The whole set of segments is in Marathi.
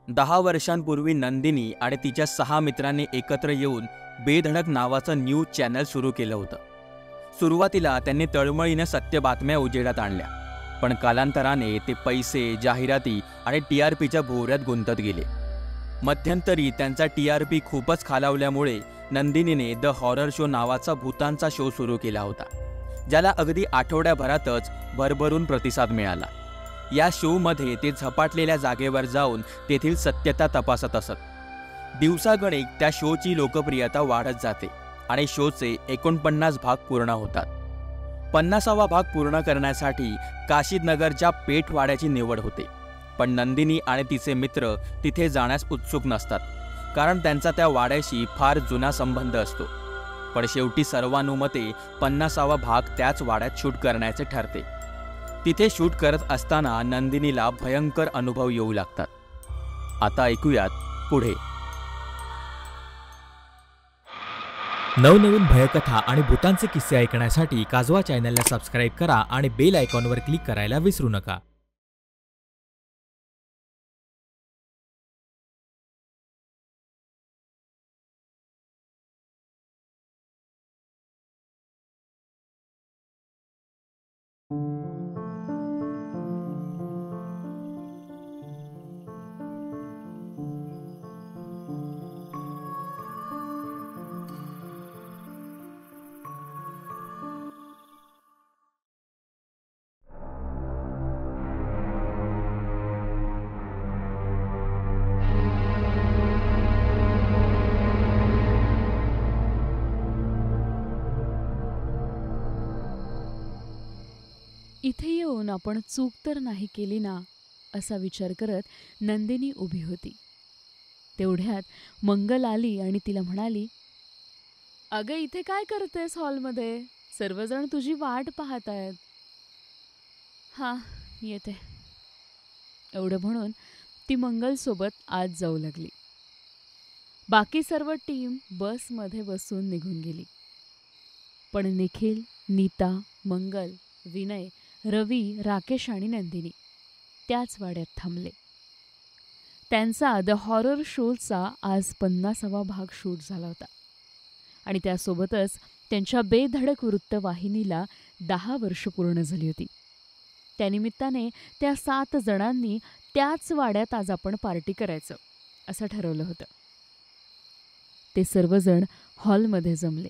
10 वर्षांपूर्वी नंदिनी आणि तिच्या 6 मित्रांनी एकत्र येऊन बेधडक नावाचं न्यूज चॅनल सुरू केलं होतं. सुरुवातीला त्यांनी तळमळीनं सत्य बातम्या उजेडात आणल्या, पण कालांतराने ते पैसे, जाहिराती आणि TRPच्या भोवऱ्यात गुंतत गेले. मध्यंतरी त्यांचा TRP खूपच खालावल्यामुळे नंदिनीने द हॉरर शो नावाचा भूतांचा शो सुरू केला होता, ज्याला अगदी आठवड्याभरातच भरभरून प्रतिसाद मिळाला. या शोमध्ये ते झपाटलेल्या जागेवर जाऊन तेथील सत्यता तपासत असत. दिवसागणिक त्या शोची लोकप्रियता वाढत जाते आणि शोचे 49 भाग पूर्ण होतात. 50वा भाग पूर्ण करण्यासाठी काशीदनगरच्या पेठवाड्याची निवड होते, पण नंदिनी आणि तिचे मित्र तिथे जाण्यास उत्सुक नसतात, कारण त्यांचा त्या वाड्याशी फार जुना संबंध असतो. पण शेवटी सर्वानुमते 50वा भाग त्याच वाड्यात शूट करण्याचे ठरते. तिथे शूट करत असताना नंदिनीला भयंकर अनुभव येऊ लागतात. आता ऐकूयात पुढे. नवनवीन भयकथा आणि भूतांचे किस्से ऐकण्यासाठी काजवा चॅनलला सबस्क्राईब करा आणि बेल आयकॉनवर क्लिक करायला विसरू नका. इथे येऊन आपण चूक तर नाही केली ना, असा विचार करत नंदिनी उभी होती. तेवढ्यात मंगल आली आणि तिला म्हणाली, "अगं, इथे काय करतेस हॉलमध्ये? सर्वजण तुझी वाट पाहत आहेत." "हां, येते." एवढं म्हणून ती मंगलसोबत आत जाऊ लागली. बाकी सर्व टीम बसमध्ये बसून निघून गेली. पण निखिल, नीता, मंगल, विनय, रवी, राकेश आणि नंदिनी त्याच वाड्यात थांबले. त्यांचा द हॉरर शोचा आज 50वा भाग शूट झाला होता आणि त्यासोबतच त्यांच्या बेधडक वृत्तवाहिनीला 10 वर्ष पूर्ण झाली होती. त्यानिमित्ताने त्या 7 जणांनी त्याच वाड्यात आज आपण पार्टी करायचं असं ठरवलं होतं. ते सर्वजण हॉलमध्ये जमले.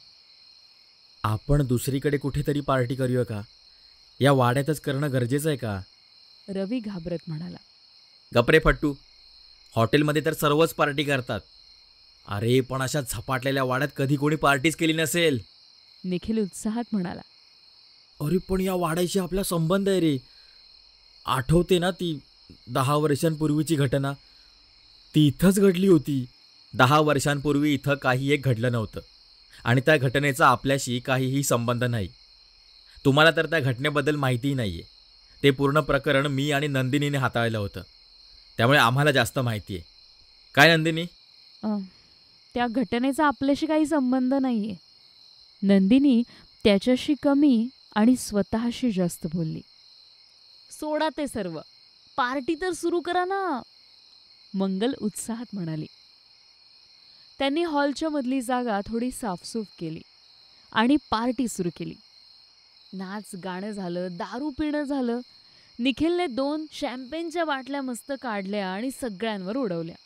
आपण दुसरीकडे कुठेतरी पार्टी करूया का? या वाड्यातच करणं गरजेचं आहे का? रवी घाबरत म्हणाला. गपरे फट्टू, हॉटेलमध्ये तर सर्वच पार्टी करतात. अरे पण अशा झपाटलेल्या वाड्यात कधी कोणी पार्टीच केली नसेल. निखिल उत्साहात म्हणाला. अरे पण या वाड्याशी आपला संबंध आहे रे. आठवते ना ती 10 वर्षांपूर्वीची घटना? ती इथंच घडली होती. 10 वर्षांपूर्वी इथं काही एक घडलं नव्हतं आणि त्या घटनेचा आपल्याशी काहीही संबंध नाही. तुम्हाला तर त्या घटनेबद्दल माहितीही नाही आहे. ते पूर्ण प्रकरण मी आणि नंदिनीने हाताळलं होतं, त्यामुळे आम्हाला जास्त माहिती आहे. काय नंदिनी? त्या घटनेचा आपल्याशी काही संबंध नाहीये. नंदिनी त्याच्याशी कमी आणि स्वतःशी जास्त बोलली. सोडा ते सर्व, पार्टी तर सुरू करा ना, मंगल उत्साहात म्हणाली. त्यांनी हॉलच्या मधली जागा थोडी साफसूफ केली आणि पार्टी सुरू केली. नाच गाणं झालं, दारू पिणं झालं. निखिलने 2 शॅम्पेनच्या बाटल्या मस्त काढल्या आणि सगळ्यांवर उडवल्या.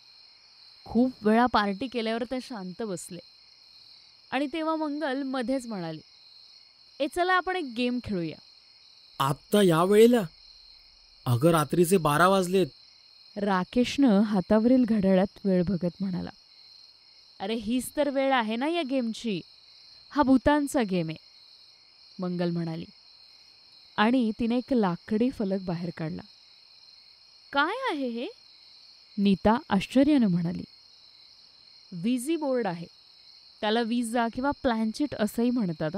खूप वेळा पार्टी केल्यावर ते शांत बसले आणि तेव्हा मंगल मध्येच म्हणाली, "ए चला, आपण एक गेम खेळूया." आत्ता या वेळेला? अगं, रात्रीचे 12 वाजलेत. राकेशनं हातावरील घड्याळात वेळ बघत म्हणाला. "अरे हीच तर वेळ आहे ना या गेमची. हा भूतांचा गेम आहे," मंगल म्हणाली आणि तिने एक लाकडी फलक बाहेर काढला. "काय आहे हे?" नीता आश्चर्यानं म्हणाली. "विजी बोर्ड आहे. त्याला विजा किंवा प्लॅनचिट असंही म्हणतात.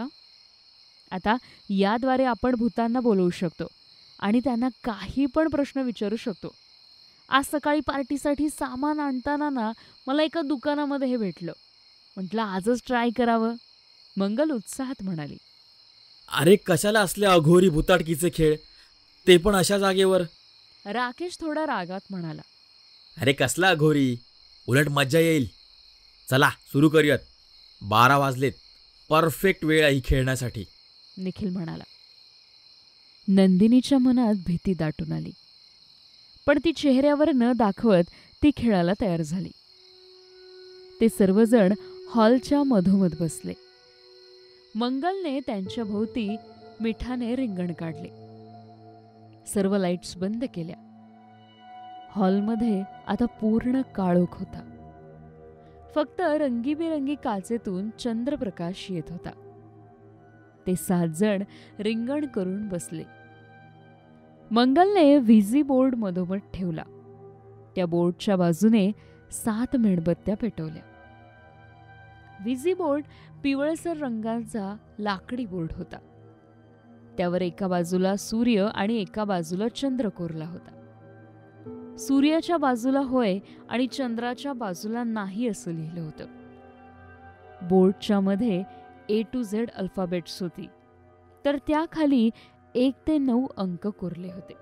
आता याद्वारे आपण भूतांना बोलवू शकतो आणि त्यांना काही पण प्रश्न विचारू शकतो. आज सकाळी पार्टीसाठी सामान आणताना ना मला एका दुकानामध्ये हे भेटलं. म्हटलं आजच ट्राय करावं," मंगल उत्साहात म्हणाली. अरे कशाला असले अघोरी भूताटकीचे खेळ, ते पण अशा जागेवर? राकेश थोडा रागात म्हणाला. अरे कसला अघोरी, उलट मज्जा येईल. चला सुरू करूयात. 12 वाजलेत. परफेक्ट वेळ आहे ही खेळण्यासाठी. निखिल म्हणाला. नंदिनीच्या मनात भीती दाटून आली, पण ती चेहऱ्यावर न दाखवत ती खेळायला तयार झाली. ते सर्वजण हॉलच्या मधोमध बसले. मंगलने त्यांच्या भोवती मिठाने रिंगण काढले. सर्व लाईट्स बंद केल्या. हॉलमध्ये आता पूर्ण काळोख होता. फक्त रंगीबेरंगी काचेतून चंद्रप्रकाश येत होता. ते 7 जण रिंगण करून बसले. मंगलने व्हिजी बोर्ड मधोमध ठेवला. त्या बोर्डच्या बाजूने 7 मेणबत्त्या पेटवल्या. व्हिजी बोर्ड पिवळसर रंगाचा लाकडी बोर्ड होता. त्यावर एका बाजूला सूर्य आणि एका बाजूला चंद्र कोरला होता. सूर्याच्या बाजूला होय आणि चंद्राच्या बाजूला नाही असं लिहिलं होतं. बोर्डच्या मध्ये A to Z अल्फाबेट्स होती, तर त्याखाली 1 ते 9 अंक कोरले होते.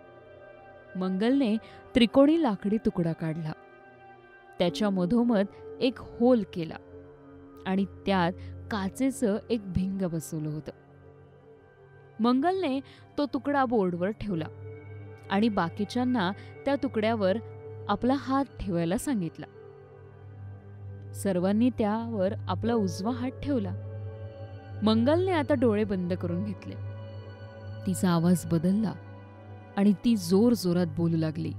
मंगलने त्रिकोणी लाकडी तुकडा काढला. त्याच्या मधोमध एक होल केला आणि त्यात काचेचं एक भिंग बसवलं होतं. मंगलने तो तुकडा बोर्डवर ठेवला आणि बाकीच्यांना त्या तुकड्यावर आपला हात ठेवायला सांगितला. सर्वांनी त्यावर आपला उजवा हात ठेवला. मंगलने आता डोळे बंद करून घेतले. तिचा आवाज बदलला आणि ती जोर जोरात बोलू लागली.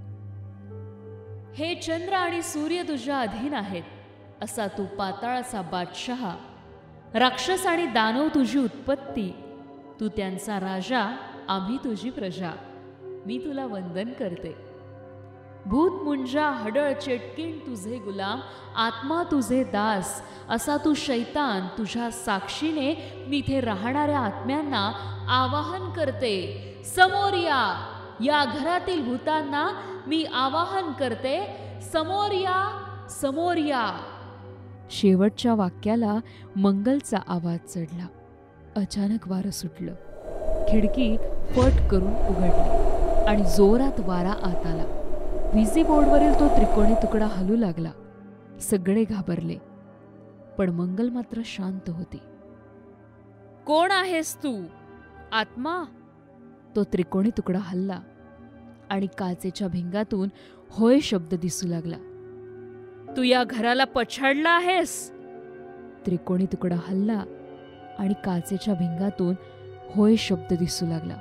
हे चंद्र आणि सूर्य तुझ्या अधीन आहेत, असा तू पाताळाचा बादशहा. राक्षस आणि दानव तुझी उत्पत्ती, तू त्यांचा राजा, आम्ही तुझी प्रजा. मी तुला वंदन करते. भूत मुंजा हडळ चेटकीण तुझे गुलाम, आत्मा तुझे दास, असा तू शैतान. तुझ्या साक्षीने मी इथे राहणाऱ्या आत्म्यांना आवाहन करते. समोर या घरातील भूतांना मी आवाहन करते. समोर या. शेवटच्या वाक्याला मंगलचा आवाज चढला. अचानक वारं सुटलं. खिडकी फट करून उघडली आणि जोरात वारा आत आला. व्हिजी बोर्डवरील तो त्रिकोणी तुकडा हलू लागला. सगळे घाबरले, पण मंगल मात्र शांत होती. कोण आहेस तू, आत्मा? तो त्रिकोणी तुकडा हलला आणि काचेच्या भिंगातून होय शब्द दिसू लागला. तू या घराला पछाडला आहेस? त्रिकोणी तुकडा हलला आणि काचेच्या भिंगातून होय शब्द दिसू लागला.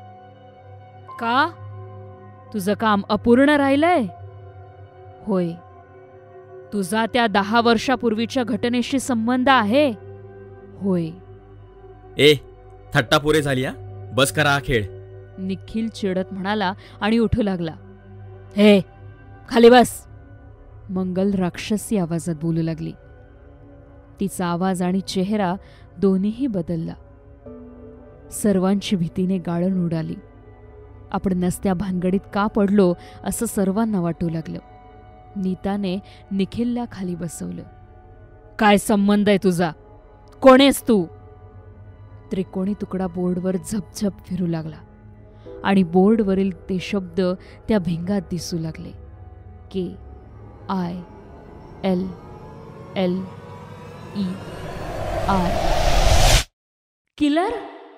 का? तुझं काम अपूर्ण राहिलंय? होय. तुझा त्या 10 वर्षापूर्वीच्या घटनेशी संबंध आहे? होय. ए, थट्टा पुरे झाली हा, बस करा हा खेळ. निखिल चिडत म्हणाला आणि उठू लागला. हे, खाली बस. मंगल राक्षसी आवाजात बोलू लागली. तिचा आवाज आणि चेहरा दोन्हीही बदलला. सर्वांची भीतीने गाळण उडाली. आपण नसत्या भानगडीत का पडलो असं सर्वांना वाटू लागलं. नीताने निखिलला खाली बसवलं. काय संबंध आहे तुझा? कोण आहेस तू? त्रिकोणी तुकडा बोर्डवर झपझप फिरू लागला आणि बोर्डवरील ते शब्द त्या भिंगात दिसू लागले. KILLEI. किलर?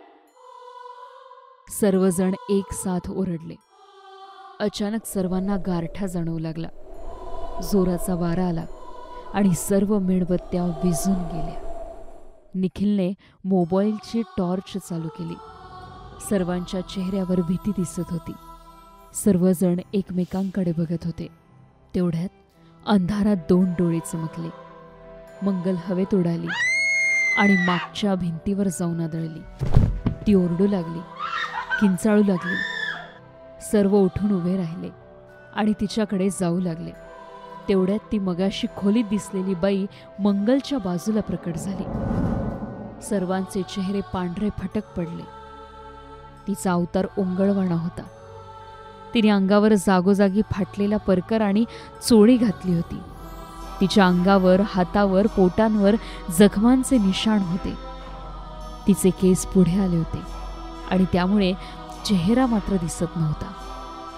सर्वजण एक साथ ओरडले. अचानक सर्वांना गारठा जाणवू लागला. जोराचा वारा आला आणि सर्व मेणबत्त्या विझून गेल्या. निखिलने मोबाईलची टॉर्च चालू केली. सर्वांच्या चेहऱ्यावर भीती दिसत होती. सर्वजण एकमेकांकडे बघत होते. तेवढ्यात अंधारात 2 डोळे चमकले. मंगल हवेत उडाली आणि मागच्या भिंतीवर जाऊन आदळली. ती ओरडू लागली, किंचाळू लागली. सर्व उठून उभे राहिले आणि तिच्याकडे जाऊ लागले. तेवढ्यात ती मगाशी खोलीत दिसलेली बाई मंगलच्या बाजूला प्रकट झाली. सर्वांचे चेहरे पांढरे फटक पडले. तिचा अवतार ओंगळवाणा होता. तिने अंगावर जागोजागी फाटलेला परकर आणि चोळी घातली होती. तिच्या अंगावर, हातावर, पोटांवर जखमांचे निशाण होते. तिचे केस पुढे आले होते आणि त्यामुळे चेहरा मात्र दिसत नव्हता.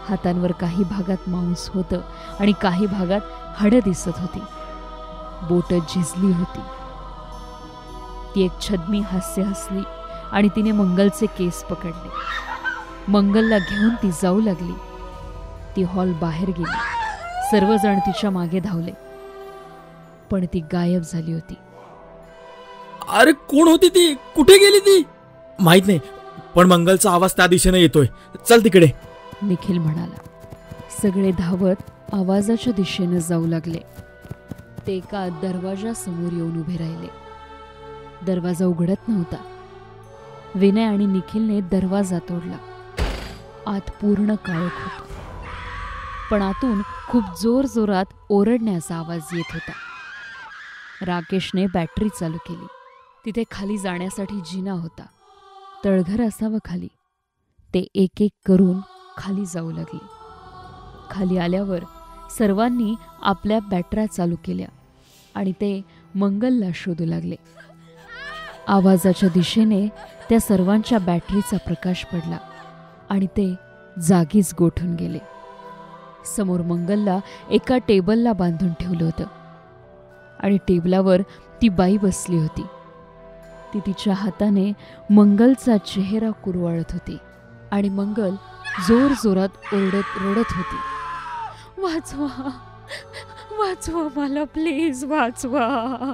हातांवर काही भागात मांस होतं आणि काही भागात हाडं दिसत होती. बोटं झिजली होती. ती एक छद्मी हास्य हसली आणि तिने मंगलचे केस पकडले. मंगलला घेऊन ती जाऊ लागली. ती हॉल बाहेर गेली. सर्वजण तिच्या मागे धावले, पण ती गायब झाली होती. अरे कोण होती ती? कुठे गेली ती? माहित नाही, पण मंगलचा आवाज त्या दिशेने येतोय. चल तिकडे, निखिल म्हणाला. सगळे धावत आवाजाच्या दिशेनं जाऊ लागले. ते एका दरवाजासमोर येऊन उभे राहिले. दरवाजा उघडत नव्हता. विनय आणि निखिलने दरवाजा तोडला. आत पूर्ण काळोख होतं, पण आतून खूप जोरजोरात ओरडण्याचा आवाज येत होता. राकेशने बॅटरी चालू केली. तिथे खाली जाण्यासाठी जिना होता. तळघर असावं खाली. ते एक एक करून खाली जाऊ लागले. खाली आल्यावर सर्वांनी आपल्या बॅटऱ्या चालू केल्या आणि ते मंगलला शोधू लागले. आवाजाच्या दिशेने त्या सर्वांच्या बॅटरीचा प्रकाश पडला आणि ते जागीच गोठून गेले. समोर मंगलला एका टेबलला बांधून ठेवलं होतं आणि टेबलावर ती बाई बसली होती. ती तिच्या हाताने मंगलचा चेहरा कुरवाळत होती आणि मंगल जोर जोरात ओरडत रडत होती. वाचवा, वाचवा मला, प्लीज वाचवा.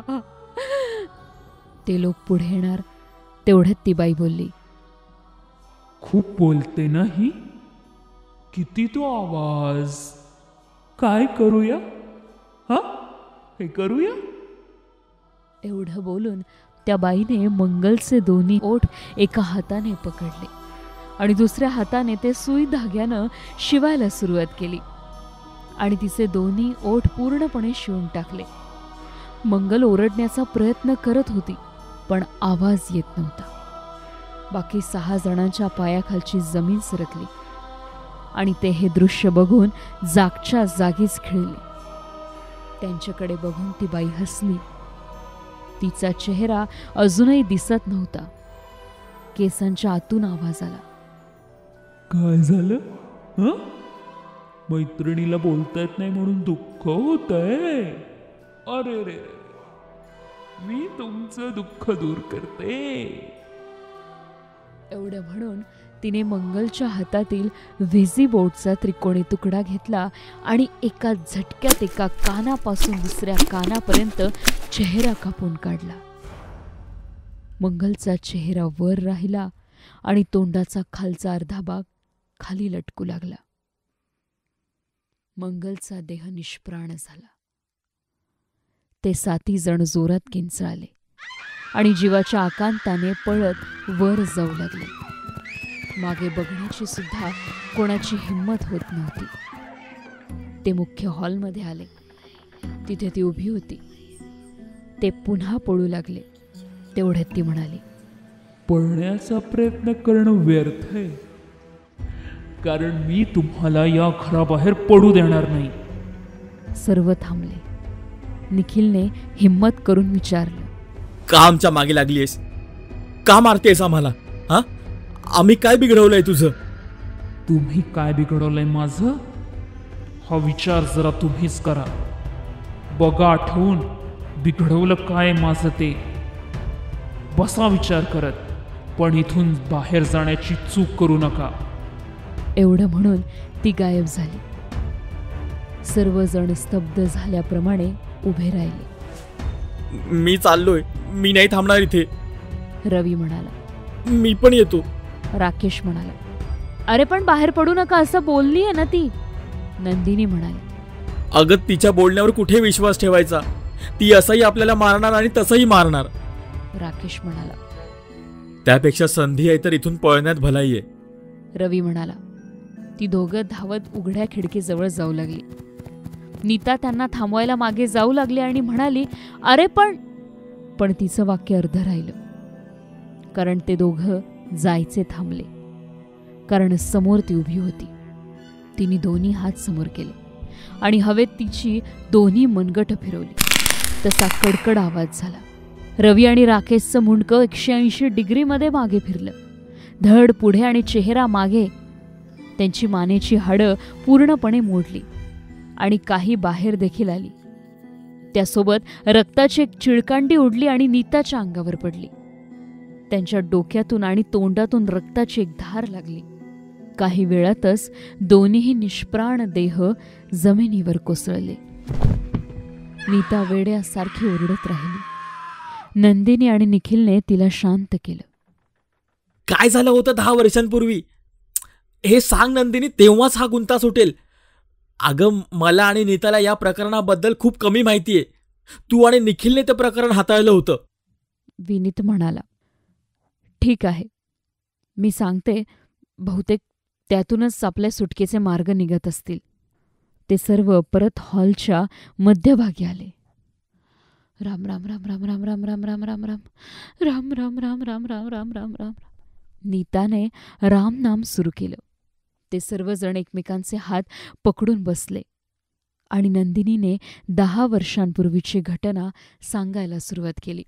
ते लोक पुढे येणार तेवढ्यात ती बाई बोलली, खूप बोलते ना ही. किती तो आवाज. काय करूया? हा, हे करूया. एवढं बोलून त्या बाईने मंगलचे दोन्ही ओठ एका हाताने पकडले आणि दुसऱ्या हाताने ते सुई धाग्यानं शिवायला सुरुवात केली आणि तिचे दोन्ही ओठ पूर्णपणे शिवून टाकले. मंगल ओरडण्याचा प्रयत्न करत होती, पण आवाज येत नव्हता. बाकी 6 जणांच्या पायाखालची जमीन सरकली आणि ते हे दृश्य बघून जागच्या जागीच खिळले. त्यांच्याकडे बघून ती बाई हसली. तिचा चेहरा अजूनही दिसत नव्हता. केसांच्या आतून आवाज आला, काय झालं? हं? मैत्रिणीला बोलता येत नाही म्हणून दुःख होतंय? अरे रे, मी तुमचं दुःख दूर करते. एवढं म्हणून तिने मंगलच्या हातातील व्हिजी बोर्डचा त्रिकोणी तुकडा घेतला आणि एका झटक्यात एका कानापासून दुसऱ्या कानापर्यंत चेहरा कापून काढला. मंगलचा चेहरा वर राहिला आणि तोंडाचा खालचा अर्धा भाग खाली लटकू लागला. मंगलचा देह निष्प्राण झाला. ते 7 जण जोरात किंचाळले आणि जीवाच्या आकांताने पळत वर जाऊ लागले. मागे बघण्याची सुद्धा कोणाची हिंमत होत नव्हती. ते मुख्य हॉलमध्ये आले. तिथे ती उभी होती. ते पुन्हा पळू लागले. तेवढ्यात ती म्हणाली, पळण्याचा प्रयत्न करणं व्यर्थ आहे, कारण मी तुम्हाला या घराबाहेर पडू देणार नाही. सर्व थांबले. निखिलने हिम्मत करून विचारलं, का आमच्या मागे लागलीयस? का मारतेस आम्हाला? हा, आम्ही काय बिघडवलंय तुझं? तुम्ही काय बिघडवलंय माझं? हा विचार जरा तुम्हीच करा. बघा आठवून, बिघडवलं काय माझं ते. बसा विचार करत, पण इथून बाहेर जाण्याची चूक करू नका. एवढं म्हणून ती गायब झाली. सर्वजण स्तब्ध झाल्याप्रमाणे उभे राहिले. मी चाललोय, मी नाही थांबणार इथे. रवी म्हणाला. मी पण येतो. राकेश म्हणाला. अरे पण बाहेर पडू नका असं बोललीये ना ती. नंदिनी म्हणाली. अगं, तिच्या बोलण्यावर कुठे विश्वास ठेवायचा? ती असंही आपल्याला मारणार आणि तसंही मारणार. राकेश म्हणाला. त्यापेक्षा संधी आहे तर इथून पळण्यात भलाई आहे. रवी म्हणाला. ती दोघं धावत उघड्या खिडकीजवळ जाऊ लागली. नीता त्यांना थांबवायला मागे जाऊ लागली आणि म्हणाली, अरे पण तिचं वाक्य अर्ध राहिलं. कारण ते दोघं जायचे थांबले. कारण समोर ती उभी होती. तिने दोन्ही हात समोर केले आणि हवेत तिची दोन्ही मनगट फिरवली. तसा कडकड आवाज झाला. रवी आणि राकेशचं मुंडकं 180 डिग्रीमध्ये मागे फिरलं. धड पुढे आणि चेहरा मागे. त्यांची मानेची हाडं पूर्णपणे मोडली आणि काही बाहेर देखील आली. त्यासोबत रक्ताची एक चिळकांडी उडली आणि नीताच्या अंगावर पडली. त्यांच्या डोक्यातून आणि तोंडातून रक्ताची एक धार लागली. काही वेळातच दोन्हीही निष्प्राण देह जमिनीवर कोसळले. नीता वेड्यासारखी ओरडत राहिली. नंदिनी आणि निखिलने तिला शांत केलं. काय झालं होतं 10 वर्षांपूर्वी हे सांग नंदिनी, तेव्हाच हा गुंता सुटेल. अगं, मला आणि नीताला या प्रकरणाबद्दल खूप कमी माहितीये. तू आणि निखिलने ते प्रकरण हाताळलं होतं. विनीत म्हणाला. ठीक आहे, मी सांगते. बहुतेक त्यातूनच आपल्या सुटकेचे मार्ग निघत असतील. ते सर्व परत हॉलच्या मध्यभागी आले. राम राम राम राम राम राम राम राम राम राम राम राम राम राम राम राम राम राम. नीताने राम नाम सुरू केलं. ते सर्वजण एकमेकांचे हात पकडून बसले आणि नंदिनीने 10 वर्षांपूर्वीची घटना सांगायला सुरुवात केली.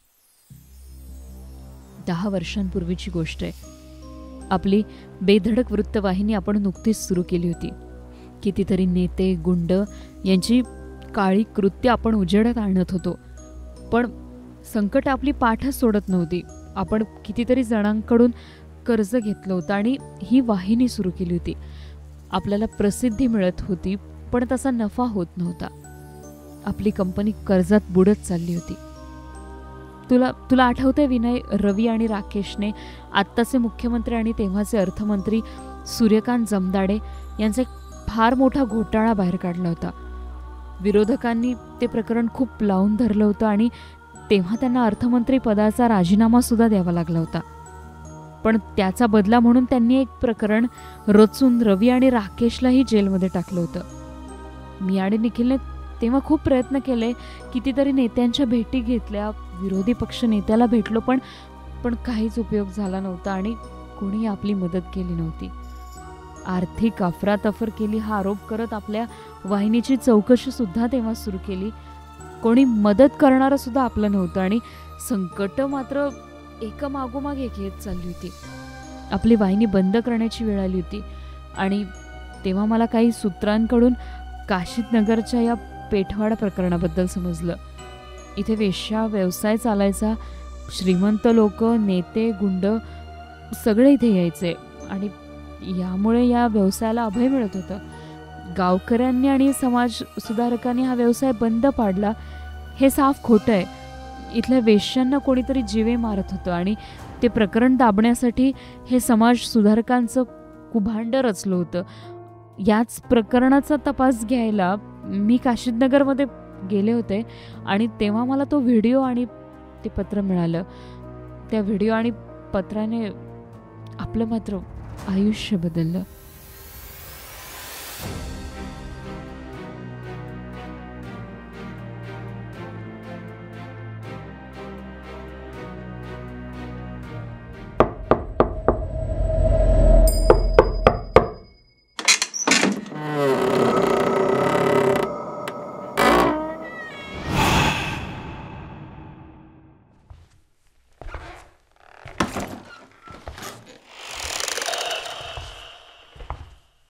10 वर्षांपूर्वीची गोष्ट आहे. आपली बेधडक वृत्तवाहिनी आपण नुकतीच सुरू केली होती. कितीतरी नेते, गुंड यांची काळी कृत्य आपण उजेडात आणत होतो. पण संकट आपली पाठच सोडत नव्हती. आपण कितीतरी जणांकडून कर्ज घेतलं होतं आणि ही वाहिनी सुरू केली होती. आपल्याला प्रसिद्धी मिळत होती, पण तसा नफा होत नव्हता. आपली कंपनी कर्जात बुडत चालली होती. तुला आठवतंय विनय, रवी आणि राकेशने आत्ताचे मुख्यमंत्री आणि तेव्हाचे अर्थमंत्री सूर्यकांत जमदाडे यांचा एक फार मोठा घोटाळा बाहेर काढला होता. विरोधकांनी ते प्रकरण खूप लावून धरलं होतं आणि तेव्हा त्यांना अर्थमंत्री पदाचा राजीनामा सुद्धा द्यावा लागला होता. पण त्याचा बदला म्हणून त्यांनी एक प्रकरण रचून रवी आणि राकेशलाही जेलमध्ये टाकलं होतं. मी आणि निखिलने तेव्हा खूप प्रयत्न केले. कितीतरी नेत्यांच्या भेटी घेतल्या, विरोधी पक्ष नेत्याला भेटलो, पण काहीच उपयोग झाला नव्हता आणि कोणी आपली मदत केली नव्हती. आर्थिक अफरातफर केली हा आरोप करत आपल्या वाहिनीची चौकशी सुद्धा तेव्हा सुरू केली. कोणी मदत करणारं सुद्धा आपलं नव्हतं आणि संकट मात्र एकामागोमाग एक येत चालली होती. आपली वाहिनी बंद करण्याची वेळ आली होती आणि तेव्हा मला काही सूत्रांकडून काशीद नगरच्या या पेठवाडा प्रकरणाबद्दल समजलं. इथे वेश्या व्यवसाय चालायचा. श्रीमंत लोक, नेते, गुंड सगळे इथे यायचे आणि यामुळे या व्यवसायाला अभय मिळत होतं. गावकऱ्यांनी आणि समाज सुधारकांनी हा व्यवसाय बंद पाडला हे साफ खोटं आहे. इथल्या वेश्यांना कोणीतरी जीवे मारत होतं आणि ते प्रकरण दाबण्यासाठी हे समाज सुधारकांचं कुभांड रचलं होतं. याच प्रकरणाचा तपास घ्यायला मी काशीदनगरमध्ये गेले होते आणि तेव्हा मला तो व्हिडिओ आणि ते पत्र मिळालं. त्या व्हिडिओ आणि पत्राने आपलं मात्र आयुष्य बदललं.